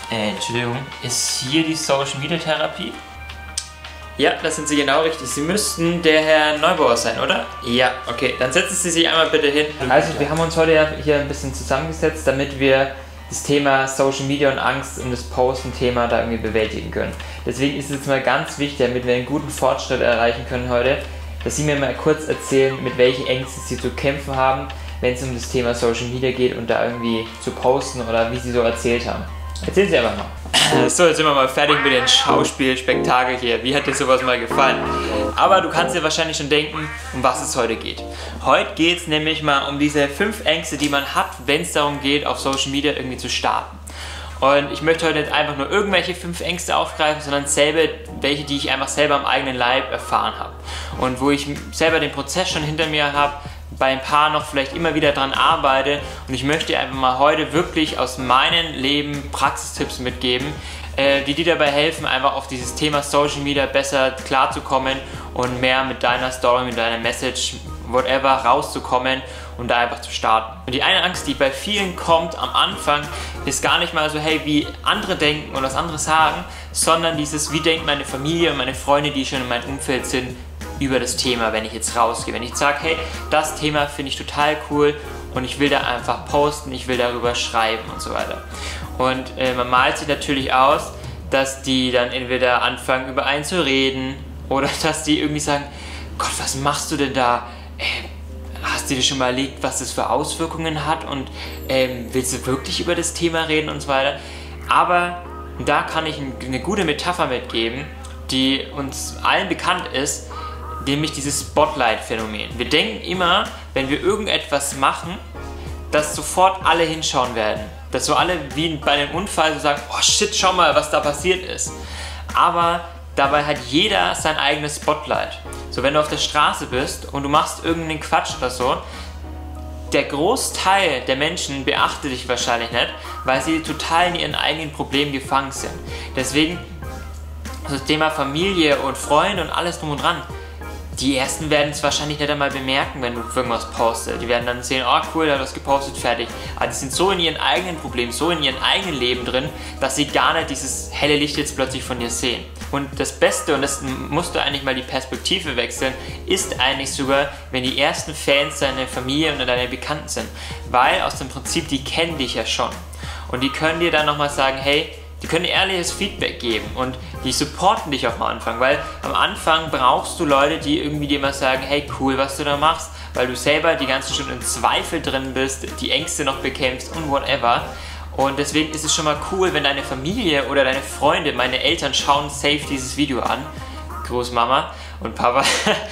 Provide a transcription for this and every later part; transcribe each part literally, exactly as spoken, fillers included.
Äh, Entschuldigung, ist hier die Social Media Therapie? Ja, das sind Sie genau richtig. Sie müssten der Herr Neubauer sein, oder? Ja, okay. Dann setzen Sie sich einmal bitte hin. Also, wir haben uns heute ja hier ein bisschen zusammengesetzt, damit wir das Thema Social Media und Angst und das Posten-Thema da irgendwie bewältigen können. Deswegen ist es jetzt mal ganz wichtig, damit wir einen guten Fortschritt erreichen können heute, dass Sie mir mal kurz erzählen, mit welchen Ängsten Sie zu kämpfen haben, wenn es um das Thema Social Media geht und da irgendwie zu posten oder wie Sie so erzählt haben. Erzählen Sie einfach mal. So, jetzt sind wir mal fertig mit dem Schauspielspektakel hier. Wie hat dir sowas mal gefallen? Aber du kannst dir wahrscheinlich schon denken, um was es heute geht. Heute geht es nämlich mal um diese fünf Ängste, die man hat, wenn es darum geht, auf Social Media irgendwie zu starten. Und ich möchte heute nicht einfach nur irgendwelche fünf Ängste aufgreifen, sondern selber welche, die ich einfach selber am eigenen Leib erfahren habe. Und wo ich selber den Prozess schon hinter mir habe, bei ein paar noch vielleicht immer wieder dran arbeite, und ich möchte einfach mal heute wirklich aus meinem Leben Praxistipps mitgeben, äh, die dir dabei helfen, einfach auf dieses Thema Social Media besser klarzukommen und mehr mit deiner Story, mit deiner Message, whatever, rauszukommen und da einfach zu starten. Und die eine Angst, die bei vielen kommt am Anfang, ist gar nicht mal so, hey, wie andere denken und was andere sagen, sondern dieses, wie denkt meine Familie und meine Freunde, die schon in meinem Umfeld sind, über das Thema, wenn ich jetzt rausgehe. Wenn ich sage, hey, das Thema finde ich total cool und ich will da einfach posten, ich will darüber schreiben und so weiter. Und äh, man malt sich natürlich aus, dass die dann entweder anfangen, über einen zu reden oder dass die irgendwie sagen, Gott, was machst du denn da? Äh, hast du dir schon mal überlegt, was das für Auswirkungen hat und ähm, willst du wirklich über das Thema reden und so weiter? Aber da kann ich eine gute Metapher mitgeben, die uns allen bekannt ist, nämlich dieses Spotlight-Phänomen. Wir denken immer, wenn wir irgendetwas machen, dass sofort alle hinschauen werden. Dass so alle wie bei einem Unfall so sagen, oh shit, schau mal, was da passiert ist. Aber dabei hat jeder sein eigenes Spotlight. So, wenn du auf der Straße bist und du machst irgendeinen Quatsch oder so, der Großteil der Menschen beachtet dich wahrscheinlich nicht, weil sie total in ihren eigenen Problemen gefangen sind. Deswegen, das Thema Familie und Freunde und alles drum und dran, die ersten werden es wahrscheinlich nicht einmal bemerken, wenn du irgendwas postest. Die werden dann sehen, oh cool, der hat was gepostet, fertig. Aber die sind so in ihren eigenen Problemen, so in ihrem eigenen Leben drin, dass sie gar nicht dieses helle Licht jetzt plötzlich von dir sehen. Und das Beste, und das musst du eigentlich mal die Perspektive wechseln, ist eigentlich sogar, wenn die ersten Fans deine Familie und deine Bekannten sind. Weil aus dem Prinzip, die kennen dich ja schon. Und die können dir dann nochmal sagen, hey, die können dir ehrliches Feedback geben und die supporten dich auch am Anfang, weil am Anfang brauchst du Leute, die irgendwie dir immer sagen, hey cool, was du da machst, weil du selber die ganze Stunde im Zweifel drin bist, die Ängste noch bekämpfst und whatever. Und deswegen ist es schon mal cool, wenn deine Familie oder deine Freunde, meine Eltern schauen safe dieses Video an, Großmama und Papa,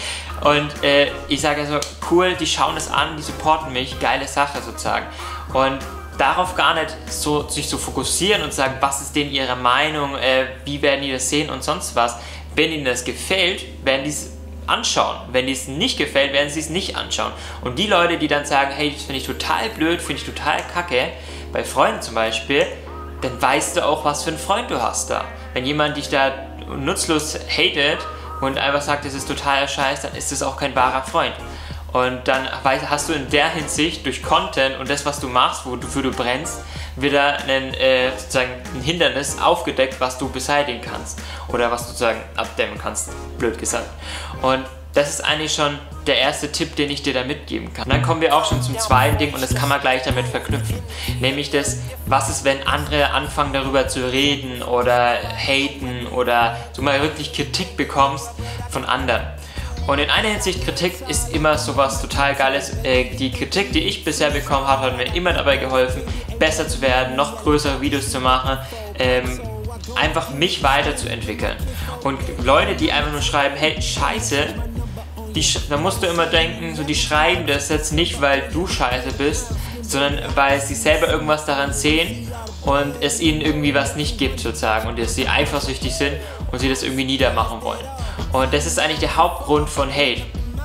und äh, ich sage also, cool, die schauen es an, die supporten mich, geile Sache sozusagen. Und darauf gar nicht so, sich so fokussieren und sagen, was ist denn ihre Meinung, äh, wie werden die das sehen und sonst was. Wenn ihnen das gefällt, werden die es anschauen. Wenn es nicht gefällt, werden sie es nicht anschauen. Und die Leute, die dann sagen, hey, das finde ich total blöd, finde ich total kacke, bei Freunden zum Beispiel, dann weißt du auch, was für einen Freund du hast da. Wenn jemand dich da nutzlos hatet und einfach sagt, das ist totaler Scheiß, dann ist das auch kein wahrer Freund. Und dann hast du in der Hinsicht durch Content und das, was du machst, wofür du brennst, wieder ein, äh, sozusagen ein Hindernis aufgedeckt, was du beseitigen kannst. Oder was du sozusagen abdämmen kannst, blöd gesagt. Und das ist eigentlich schon der erste Tipp, den ich dir da mitgeben kann. Und dann kommen wir auch schon zum zweiten Ding und das kann man gleich damit verknüpfen. Nämlich das, was ist, wenn andere anfangen darüber zu reden oder haten oder du mal wirklich Kritik bekommst von anderen. Und in einer Hinsicht, Kritik ist immer sowas total Geiles. Äh, die Kritik, die ich bisher bekommen habe, hat mir immer dabei geholfen, besser zu werden, noch größere Videos zu machen, ähm, einfach mich weiterzuentwickeln. Und Leute, die einfach nur schreiben, hey, scheiße, die, da musst du immer denken, so, die schreiben das jetzt nicht, weil du scheiße bist, sondern weil sie selber irgendwas daran sehen und es ihnen irgendwie was nicht gibt sozusagen und dass sie eifersüchtig sind und sie das irgendwie niedermachen wollen. Und das ist eigentlich der Hauptgrund von Hate.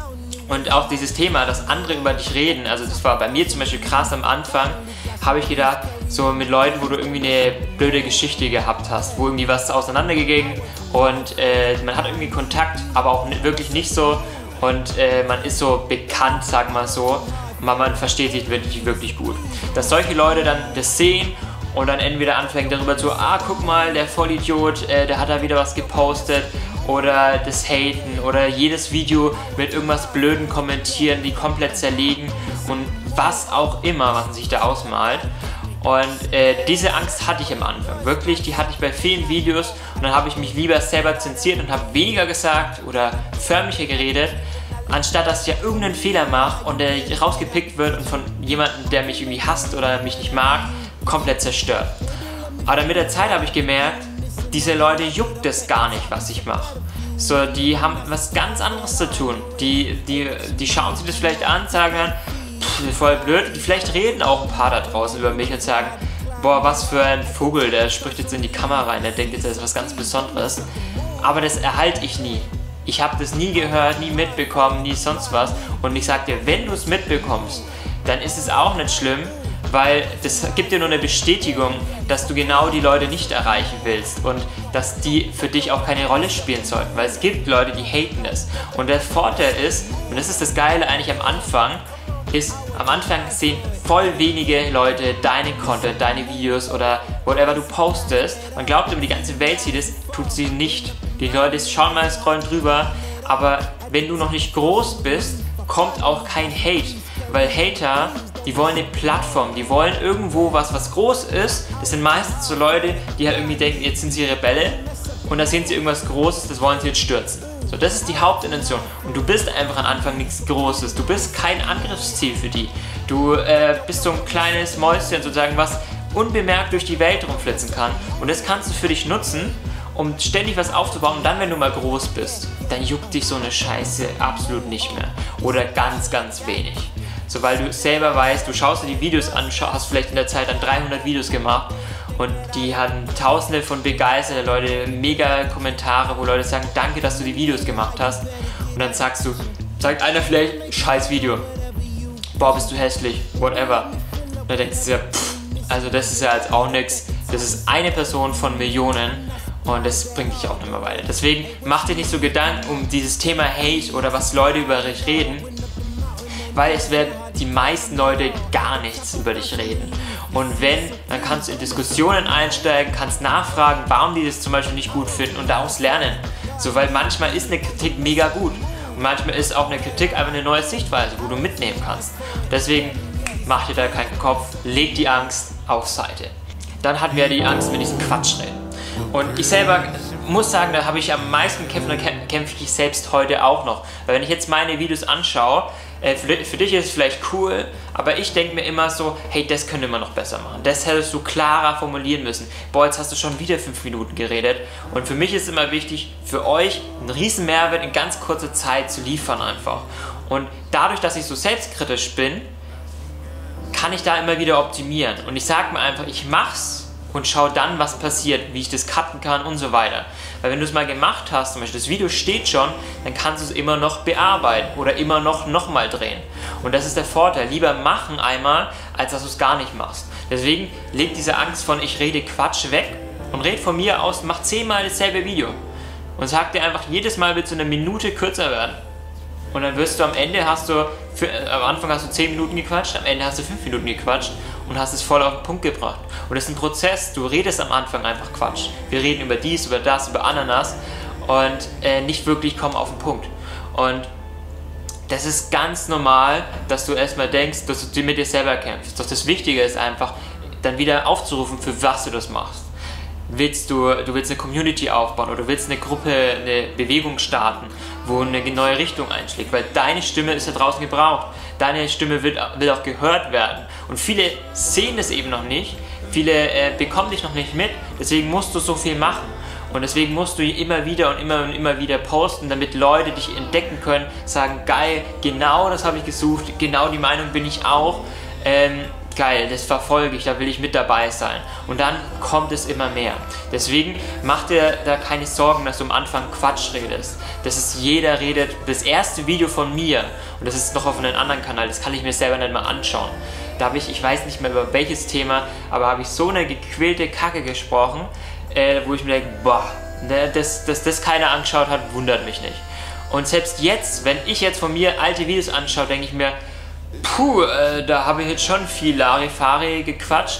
Und auch dieses Thema, dass andere über dich reden, also das war bei mir zum Beispiel krass am Anfang, habe ich gedacht, so mit Leuten, wo du irgendwie eine blöde Geschichte gehabt hast, wo irgendwie was auseinandergegangen und äh, man hat irgendwie Kontakt, aber auch wirklich nicht so und äh, man ist so bekannt, sag mal so, aber man versteht sich wirklich, wirklich gut. Dass solche Leute dann das sehen und dann entweder anfängt darüber zu, ah, guck mal, der Vollidiot, äh, der hat da wieder was gepostet, oder das Haten oder jedes Video mit irgendwas Blöden kommentieren, die komplett zerlegen und was auch immer, was man sich da ausmalt. Und äh, diese Angst hatte ich am Anfang, wirklich, die hatte ich bei vielen Videos und dann habe ich mich lieber selber zensiert und habe weniger gesagt oder förmlicher geredet, anstatt dass ich ja irgendeinen Fehler mache und der rausgepickt wird und von jemandem, der mich irgendwie hasst oder mich nicht mag, komplett zerstört. Aber mit der Zeit habe ich gemerkt, diese Leute juckt es gar nicht, was ich mache. So, die haben was ganz anderes zu tun. Die, die, die schauen sich das vielleicht an, sagen dann, pff, voll blöd. Die vielleicht reden auch ein paar da draußen über mich und sagen, boah, was für ein Vogel, der spricht jetzt in die Kamera rein, der denkt jetzt, das ist was ganz Besonderes. Aber das erhalte ich nie. Ich habe das nie gehört, nie mitbekommen, nie sonst was. Und ich sage dir, wenn du es mitbekommst, dann ist es auch nicht schlimm, weil das gibt dir nur eine Bestätigung, dass du genau die Leute nicht erreichen willst und dass die für dich auch keine Rolle spielen sollten, weil es gibt Leute, die haten es. Und der Vorteil ist, und das ist das Geile eigentlich am Anfang, ist, am Anfang sehen voll wenige Leute deinen Content, deine Videos oder whatever du postest. Man glaubt immer, die ganze Welt sieht es, tut sie nicht. Die Leute schauen mal, scrollen drüber, aber wenn du noch nicht groß bist, kommt auch kein Hate, weil Hater, die wollen eine Plattform, die wollen irgendwo was, was groß ist. Das sind meistens so Leute, die halt irgendwie denken, jetzt sind sie Rebelle und da sehen sie irgendwas Großes, das wollen sie jetzt stürzen. So, das ist die Hauptintention und du bist einfach am Anfang nichts Großes, du bist kein Angriffsziel für die. Du äh, bist so ein kleines Mäuschen sozusagen, was unbemerkt durch die Welt rumflitzen kann und das kannst du für dich nutzen, um ständig was aufzubauen und dann, wenn du mal groß bist, dann juckt dich so eine Scheiße absolut nicht mehr oder ganz, ganz wenig. So, weil du selber weißt, du schaust dir die Videos an, hast vielleicht in der Zeit dann dreihundert Videos gemacht und die hatten tausende von begeisterten Leute, mega Kommentare, wo Leute sagen, danke, dass du die Videos gemacht hast und dann sagst du, sagt einer vielleicht, scheiß Video, boah, bist du hässlich, whatever. Und dann denkst du dir, pff, also das ist ja jetzt auch nix, das ist eine Person von Millionen und das bringt dich auch nicht mehr weiter. Deswegen mach dir nicht so Gedanken um dieses Thema Hate oder was Leute über dich reden, weil es werden die meisten Leute gar nichts über dich reden. Und wenn, dann kannst du in Diskussionen einsteigen, kannst nachfragen, warum die das zum Beispiel nicht gut finden und daraus lernen. So, weil manchmal ist eine Kritik mega gut und manchmal ist auch eine Kritik einfach eine neue Sichtweise, wo du mitnehmen kannst. Deswegen mach dir da keinen Kopf, leg die Angst auf Seite. Dann hatten wir die Angst mit diesem Quatsch reden. Und ich selber muss sagen, da habe ich am meisten gekämpft und kämpfe ich selbst heute auch noch. Weil wenn ich jetzt meine Videos anschaue, äh, für, für dich ist es vielleicht cool, aber ich denke mir immer so, hey, das könnte man noch besser machen. Das hättest du klarer formulieren müssen. Boah, jetzt hast du schon wieder fünf Minuten geredet. Und für mich ist es immer wichtig, für euch einen riesen Mehrwert in ganz kurzer Zeit zu liefern einfach. Und dadurch, dass ich so selbstkritisch bin, kann ich da immer wieder optimieren. Und ich sage mir einfach, ich mach's und schau dann, was passiert, wie ich das cutten kann und so weiter. Weil wenn du es mal gemacht hast, zum Beispiel das Video steht schon, dann kannst du es immer noch bearbeiten oder immer noch nochmal drehen. Und das ist der Vorteil, lieber machen einmal, als dass du es gar nicht machst. Deswegen leg diese Angst von ich rede Quatsch weg und red von mir aus, mach zehnmal dasselbe Video. Und sag dir einfach, jedes Mal wird es eine Minute kürzer werden. Und dann wirst du am Ende hast du, für, äh, am Anfang hast du zehn Minuten gequatscht, am Ende hast du fünf Minuten gequatscht und hast es voll auf den Punkt gebracht. Und das ist ein Prozess, du redest am Anfang einfach Quatsch. Wir reden über dies, über das, über Ananas und äh, nicht wirklich kommen auf den Punkt. Und das ist ganz normal, dass du erstmal denkst, dass du mit dir selber kämpfst. Doch das Wichtige ist einfach, dann wieder aufzurufen, für was du das machst. Willst du, du willst eine Community aufbauen oder du willst eine Gruppe, eine Bewegung starten, wo eine neue Richtung einschlägt, weil deine Stimme ist da draußen gebraucht. Deine Stimme will, will auch gehört werden. Und viele sehen das eben noch nicht, viele äh, bekommen dich noch nicht mit, deswegen musst du so viel machen. Und deswegen musst du immer wieder und immer und immer wieder posten, damit Leute dich entdecken können, sagen, geil, genau das habe ich gesucht, genau die Meinung bin ich auch. Ähm, geil, das verfolge ich, da will ich mit dabei sein. Und dann kommt es immer mehr. Deswegen mach dir da keine Sorgen, dass du am Anfang Quatsch redest. Das ist, jeder redet, das erste Video von mir, und das ist noch auf einem anderen Kanal, das kann ich mir selber nicht mal anschauen. Da habe ich, ich weiß nicht mehr über welches Thema, aber habe ich so eine gequälte Kacke gesprochen, äh, wo ich mir denke, boah, dass das, das keiner angeschaut hat, wundert mich nicht. Und selbst jetzt, wenn ich jetzt von mir alte Videos anschaue, denke ich mir, puh, äh, da habe ich jetzt schon viel Larifari gequatscht.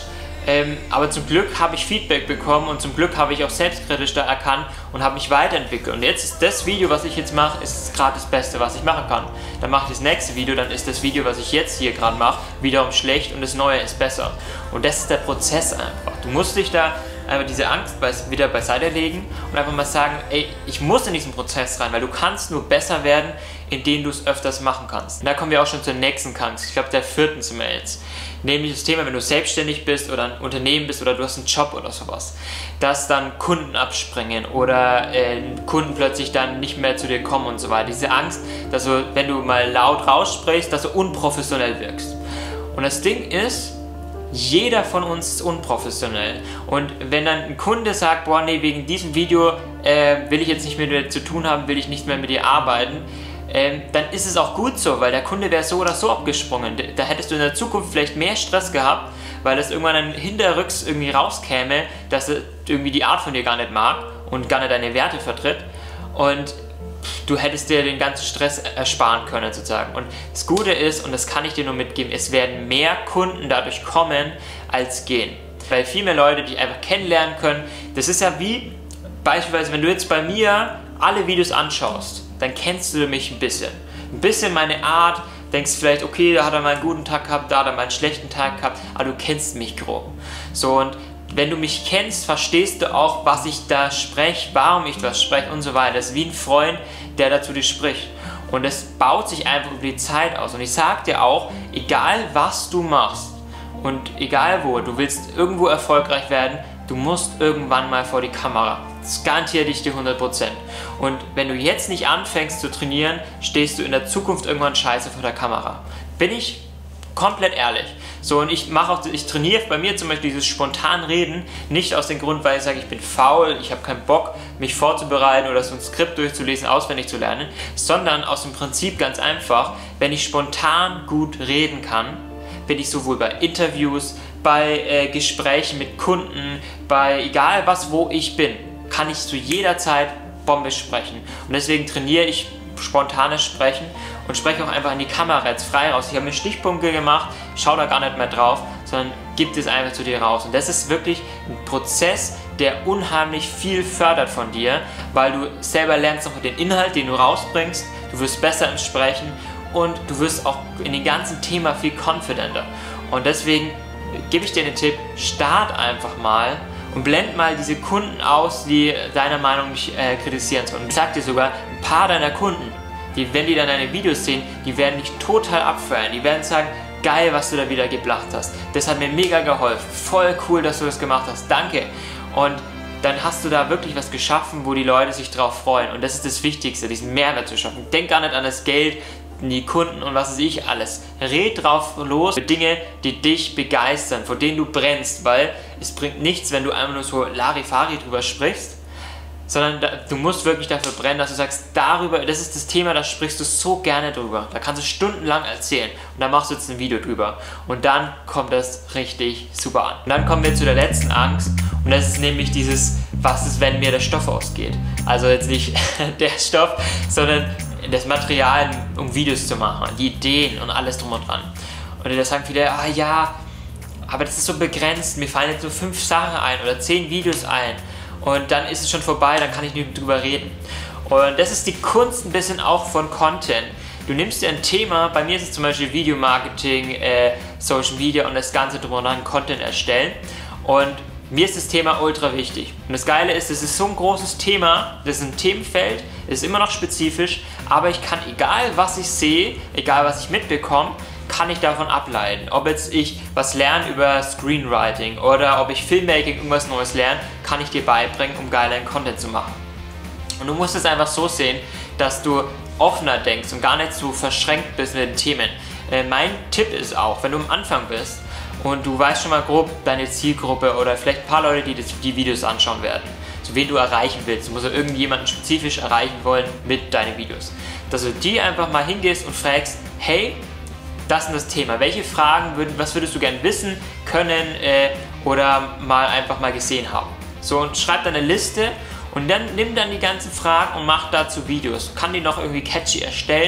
Ähm, aber zum Glück habe ich Feedback bekommen und zum Glück habe ich auch selbstkritisch da erkannt und habe mich weiterentwickelt. Und jetzt ist das Video, was ich jetzt mache, ist gerade das Beste, was ich machen kann. Dann mache ich das nächste Video, dann ist das Video, was ich jetzt hier gerade mache, wiederum schlecht und das Neue ist besser. Und das ist der Prozess einfach. Du musst dich da einfach diese Angst wieder beiseite legen und einfach mal sagen, ey, ich muss in diesen Prozess rein, weil du kannst nur besser werden, indem du es öfters machen kannst. Und da kommen wir auch schon zur nächsten Angst. Ich glaube, der vierten sind wir jetzt. Nämlich das Thema, wenn du selbstständig bist oder ein Unternehmen bist oder du hast einen Job oder sowas, dass dann Kunden abspringen oder äh, Kunden plötzlich dann nicht mehr zu dir kommen und so weiter. Diese Angst, dass du, wenn du mal laut raussprichst, dass du unprofessionell wirkst. Und das Ding ist, jeder von uns ist unprofessionell. Und wenn dann ein Kunde sagt, boah, nee, wegen diesem Video äh, will ich jetzt nicht mehr mit dir zu tun haben, will ich nicht mehr mit dir arbeiten, Ähm, dann ist es auch gut so, weil der Kunde wäre so oder so abgesprungen. Da hättest du in der Zukunft vielleicht mehr Stress gehabt, weil das irgendwann dann hinterrücks irgendwie rauskäme, dass er irgendwie die Art von dir gar nicht mag und gar nicht deine Werte vertritt. Und du hättest dir den ganzen Stress ersparen können sozusagen. Und das Gute ist, und das kann ich dir nur mitgeben, es werden mehr Kunden dadurch kommen, als gehen. Weil viel mehr Leute dich einfach kennenlernen können. Das ist ja wie, beispielsweise, wenn du jetzt bei mir alle Videos anschaust, dann kennst du mich ein bisschen. Ein bisschen meine Art, denkst vielleicht, okay, da hat er mal einen guten Tag gehabt, da hat er mal einen schlechten Tag gehabt, aber du kennst mich grob. So, und wenn du mich kennst, verstehst du auch, was ich da spreche, warum ich das spreche und so weiter. Das ist wie ein Freund, der da zu dir spricht. Und das baut sich einfach über die Zeit aus. Und ich sag dir auch, egal was du machst und egal wo, du willst irgendwo erfolgreich werden, du musst irgendwann mal vor die Kamera. Das garantiert ich dir hundert Prozent. Und wenn du jetzt nicht anfängst zu trainieren, stehst du in der Zukunft irgendwann scheiße vor der Kamera. Bin ich komplett ehrlich. So, und ich mache auch, ich trainiere bei mir zum Beispiel dieses spontan Reden, nicht aus dem Grund, weil ich sage, ich bin faul, ich habe keinen Bock, mich vorzubereiten oder so ein Skript durchzulesen, auswendig zu lernen, sondern aus dem Prinzip ganz einfach, wenn ich spontan gut reden kann, bin ich sowohl bei Interviews, bei äh, Gesprächen mit Kunden, bei egal was, wo ich bin, kann ich zu jeder Zeit Bombe sprechen. Und deswegen trainiere ich spontanes Sprechen und spreche auch einfach in die Kamera jetzt frei raus. Ich habe mir Stichpunkte gemacht, schau da gar nicht mehr drauf, sondern gib es einfach zu dir raus. Und das ist wirklich ein Prozess, der unheimlich viel fördert von dir, weil du selber lernst noch den Inhalt, den du rausbringst, du wirst besser im Sprechen und du wirst auch in dem ganzen Thema viel confidenter. Und deswegen gebe ich dir den Tipp, start einfach mal und blend mal diese Kunden aus, die deiner Meinung nicht äh, kritisieren sollen. Und ich sag dir sogar, ein paar deiner Kunden, die, wenn die dann deine Videos sehen, die werden dich total abfeiern. Die werden sagen, geil, was du da wieder gelacht hast. Das hat mir mega geholfen. Voll cool, dass du das gemacht hast. Danke. Und dann hast du da wirklich was geschaffen, wo die Leute sich drauf freuen. Und das ist das Wichtigste, diesen Mehrwert zu schaffen. Denk gar nicht an das Geld, die Kunden und was weiß ich alles. Red drauf los für Dinge, die dich begeistern, vor denen du brennst, weil es bringt nichts, wenn du einfach nur so Larifari drüber sprichst, sondern da, du musst wirklich dafür brennen, dass du sagst, darüber, das ist das Thema, da sprichst du so gerne drüber. Da kannst du stundenlang erzählen und dann machst du jetzt ein Video drüber und dann kommt das richtig super an. Und dann kommen wir zu der letzten Angst und das ist nämlich dieses, was ist, wenn mir der Stoff ausgeht? Also jetzt nicht der Stoff, sondern das Material, um Videos zu machen, die Ideen und alles drum und dran. Und da sagen viele, ah ja, aber das ist so begrenzt, mir fallen jetzt nur fünf Sachen ein oder zehn Videos ein und dann ist es schon vorbei, dann kann ich nicht drüber reden. Und das ist die Kunst ein bisschen auch von Content. Du nimmst dir ein Thema, bei mir ist es zum Beispiel Videomarketing, äh, Social Media und das Ganze drum und dran, Content erstellen. Und mir ist das Thema ultra wichtig. Und das Geile ist, es ist so ein großes Thema, das ist ein Themenfeld, es ist immer noch spezifisch, aber ich kann, egal was ich sehe, egal was ich mitbekomme, kann ich davon ableiten. Ob jetzt ich was lerne über Screenwriting oder ob ich Filmmaking irgendwas Neues lerne, kann ich dir beibringen, um geilen Content zu machen. Und du musst es einfach so sehen, dass du offener denkst und gar nicht so verschränkt bist mit den Themen. Äh, mein Tipp ist auch, wenn du am Anfang bist, und du weißt schon mal grob deine Zielgruppe oder vielleicht ein paar Leute, die das, die Videos anschauen werden, so wen du erreichen willst. Du musst ja irgendjemanden spezifisch erreichen wollen mit deinen Videos. Dass du die einfach mal hingehst und fragst, hey, das ist das Thema. Welche Fragen, würden, was würdest du gerne wissen können äh, oder mal einfach mal gesehen haben? So, und schreib dann eine Liste und dann nimm dann die ganzen Fragen und mach dazu Videos. Kann die noch irgendwie catchy erstellen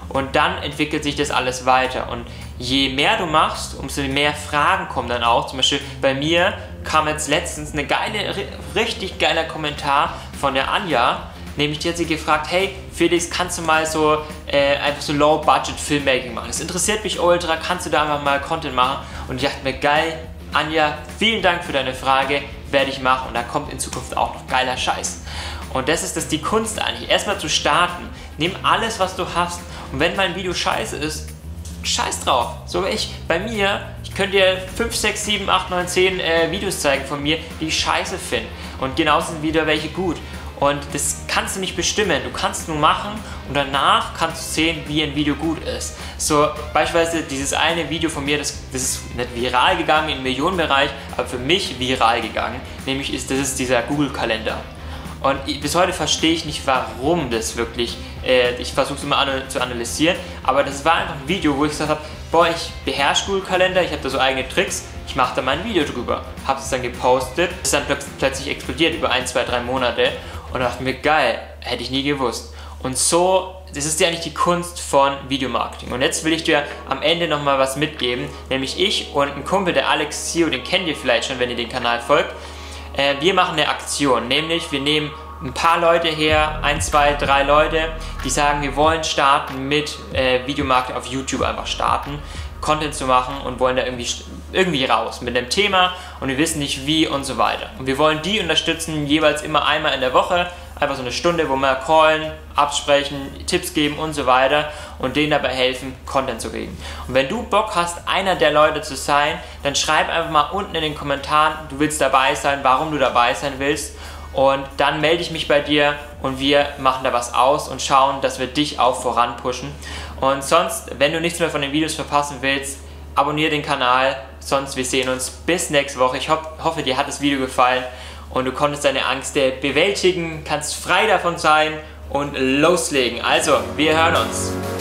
und dann entwickelt sich das alles weiter. Und je mehr du machst, umso mehr Fragen kommen dann auch. Zum Beispiel bei mir kam jetzt letztens eine geile, richtig geiler Kommentar von der Anja. Nämlich die hat sie gefragt, hey Felix, kannst du mal so äh, einfach so Low-Budget-Filmmaking machen? Das interessiert mich ultra, kannst du da einfach mal Content machen? Und ich dachte mir, geil, Anja, vielen Dank für deine Frage, werde ich machen. Und da kommt in Zukunft auch noch geiler Scheiß. Und das ist das die Kunst eigentlich, erstmal zu starten. Nimm alles, was du hast. Und wenn mein Video scheiße ist, scheiß drauf. So wie ich, bei mir, ich könnte dir fünf, sechs, sieben, acht, neun, zehn äh, Videos zeigen von mir, die ich scheiße finde. Und genauso sind wieder welche gut. Und das kannst du nicht bestimmen. Du kannst nur machen und danach kannst du sehen, wie ein Video gut ist. So beispielsweise dieses eine Video von mir, das, das ist nicht viral gegangen im Millionenbereich, aber für mich viral gegangen. Nämlich ist das ist dieser Google-Kalender. Und bis heute verstehe ich nicht, warum das wirklich, äh, ich versuche es immer an, zu analysieren, aber das war einfach ein Video, wo ich gesagt habe, boah, ich beherrsche Google-Kalender, ich habe da so eigene Tricks, ich mache da mal ein Video drüber. Habe es dann gepostet, ist dann plötzlich, plötzlich explodiert über ein, zwei, drei Monate und dachte mir, geil, hätte ich nie gewusst. Und so, das ist ja eigentlich die Kunst von Videomarketing. Und jetzt will ich dir am Ende nochmal was mitgeben, nämlich ich und ein Kumpel, der Alex C E O, den kennt ihr vielleicht schon, wenn ihr den Kanal folgt. Wir machen eine Aktion, nämlich wir nehmen ein paar Leute her, ein, zwei, drei Leute, die sagen, wir wollen starten mit äh, Videomarketing auf YouTube, einfach starten, Content zu machen und wollen da irgendwie, irgendwie raus mit dem Thema und wir wissen nicht wie und so weiter. Und wir wollen die unterstützen, jeweils immer einmal in der Woche, einfach so eine Stunde, wo wir callen, absprechen, Tipps geben und so weiter und denen dabei helfen, Content zu kriegen. Und wenn du Bock hast, einer der Leute zu sein, dann schreib einfach mal unten in den Kommentaren, du willst dabei sein, warum du dabei sein willst und dann melde ich mich bei dir und wir machen da was aus und schauen, dass wir dich auch voranpushen. Und sonst, wenn du nichts mehr von den Videos verpassen willst, abonniere den Kanal, sonst wir sehen uns bis nächste Woche. Ich ho hoffe, dir hat das Video gefallen und du konntest deine Angst bewältigen, kannst frei davon sein und loslegen. Also, wir hören uns.